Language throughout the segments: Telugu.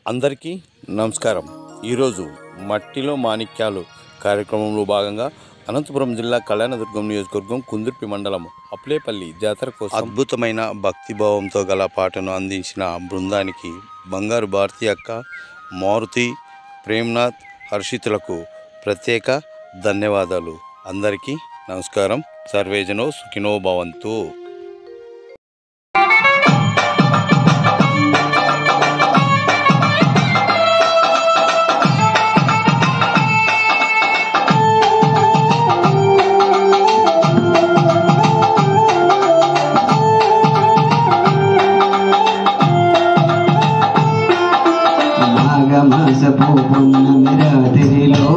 అందరికీ నమస్కారం. ఈరోజు మట్టిలో మాణిక్యాలు కార్యక్రమంలో భాగంగా అనంతపురం జిల్లా కళ్యాణదుర్గం నియోజకవర్గం కుందుర్పి మండలం అప్లేపల్లి జాతర కోసం అద్భుతమైన భక్తిభావంతో గల పాటను అందించిన బృందానికి బంగారు భారతి అక్క, మారుతి, ప్రేమ్నాథ్, హర్షితులకు ప్రత్యేక ధన్యవాదాలు. అందరికీ నమస్కారం. సర్వేజనో సుఖినో భవంతు. రాత్రిలో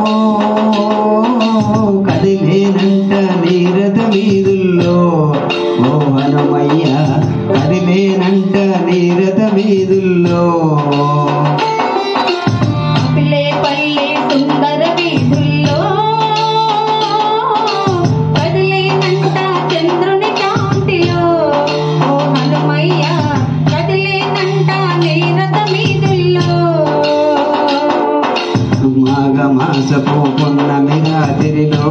కదిలేనంట నీరద వీధుల్లో ఓ హనుమయ్య, కదిలేనంట నీరద వీధుల్లో అప్లేపల్లి సుందర వీధుల్లో కదిలేనంట చంద్రుని కాంతిలో ఓ హనుమయ్య, కదిలేనంట నీరద వీధుల్లో మాఘమాసపు పున్నమి రాత్రిలో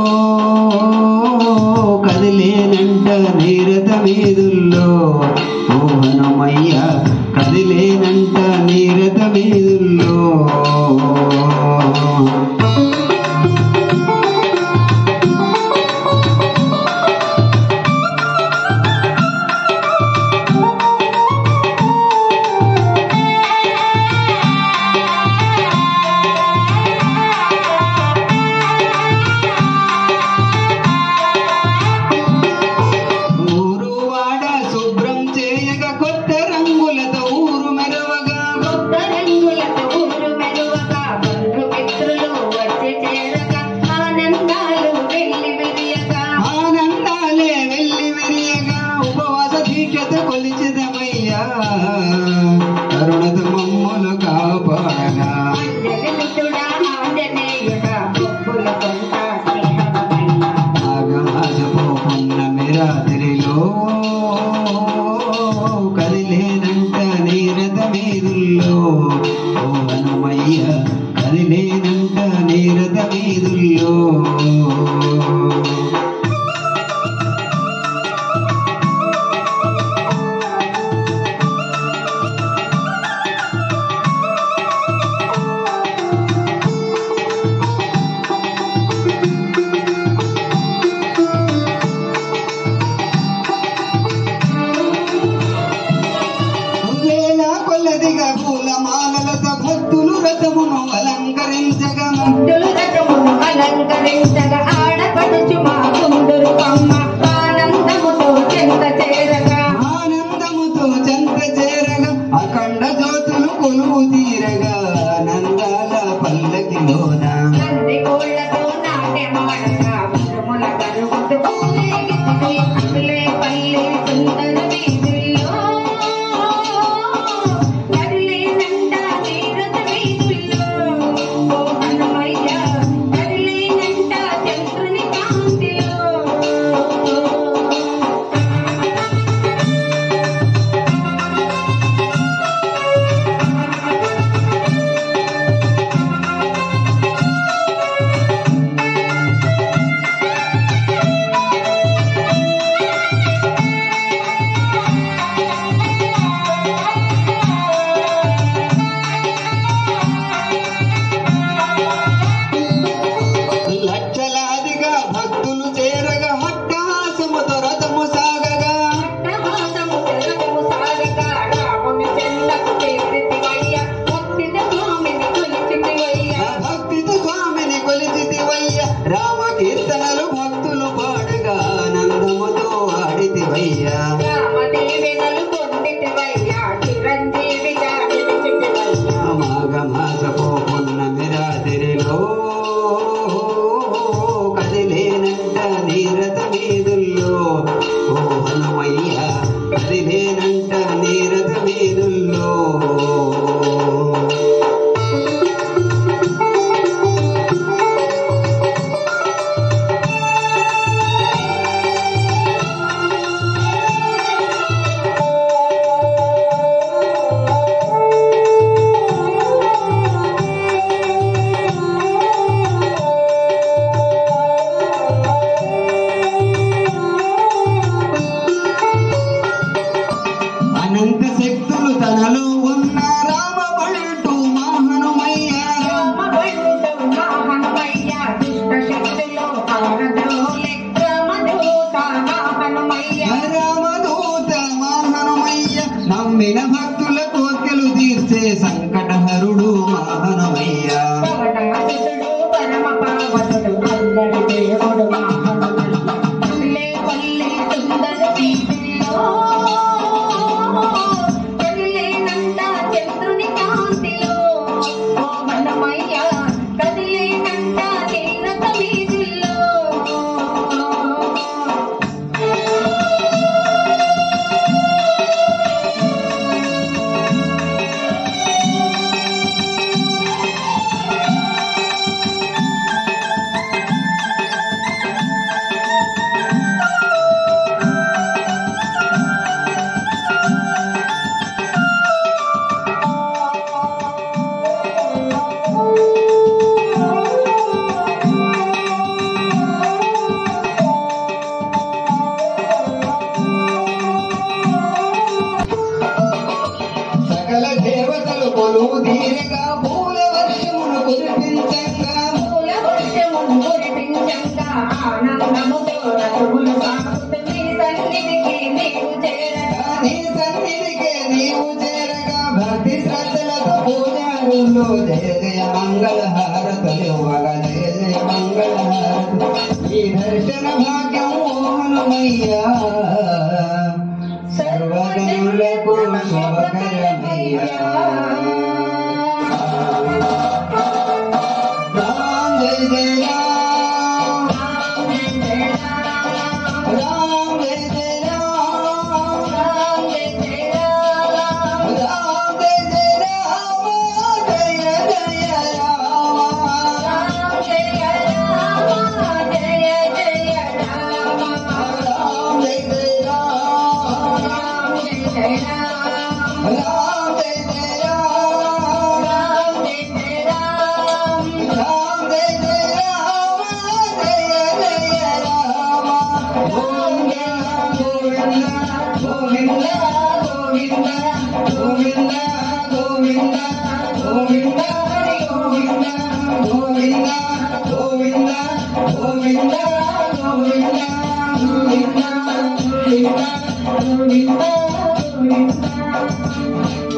కదిలేనంట నీరద వీధుల్లో ఓ హనుమయ్య, కదిలేనంట నీరద వీధుల్లో కరుణతో మమ్ములు కాపాడగా మాఘమాసపు పున్నమి రాత్రిలో కదిలేనంట నీరద వీధుల్లో ఓ హనుమయ్య, కదిలేనంట నీరద వీధుల్లో పూలమాలలతో భక్తులు రథమును అలంకరించగా ఆడపడుచు మా కుందరు కమ్మ ఆనందముతో చెంత చేరగా అఖండ జ్యోతులు కొలువు తీరగా నందాల పల్లకిలోన కోళ్లతో నాట్యమాడగా ముల కరుగుతూ అప్లేపల్లి సుందర వీధుల్లో కదిలేనంట నీరద వీధుల్లో ఓ హనుమయ్య, కదిలేనంట చంద్రుని కాంతిలో లక్షలాదిగా భక్తులు చేరగా హట్టహాసముతో రథము సాగగా భక్తితో స్వామిని కొలిచితివయ్య, రామ కీర్తనలు భక్తులు పాడగా ఆనందముతో ఆడితివయ్యా మాఘమాసపు పున్నమి రాత్రిలో కదిలేనంట నీరద వీధుల్లో ఓ హనుమయ్య, కదిలేనంట నీరద వీధుల్లో నమ్మతో రథములు సాగుతూ నీ సన్నిధికి నీవు చేరగా నీ సన్నిధికే నీవు చేరగా భక్తి శ్రద్ధలతో పూజారులు జయ జయ మంగళ హారతులు మగ జయ జయ మంగళ హారతులు ఈ దర్శన భాగ్యం మోహనమయ్యా సర్వజనులకు శుభకరమయ్యా రామ్ జయ జయ రామ్ రామ్ జయ జయ రామ్ రామ్ జయ జయ రామ రామ్ జయ జయ రామ జయ జయ రామ రామ జయ రామ జయ జయ రామ రామ్ జయ జయ రామ రామ జయ జయ రామ రామ్ జయ జయ రామ రామ జయ జయ రామ రామ్ జయ జయ రామ జయ జయ రామ గోవింద గోవింద గోవింద గోవింద గోవింద గోవింద గోవింద హరి గోవింద గోవింద గోవింద గోవింద గోవింద గోవింద గోవింద గోవింద గోవింద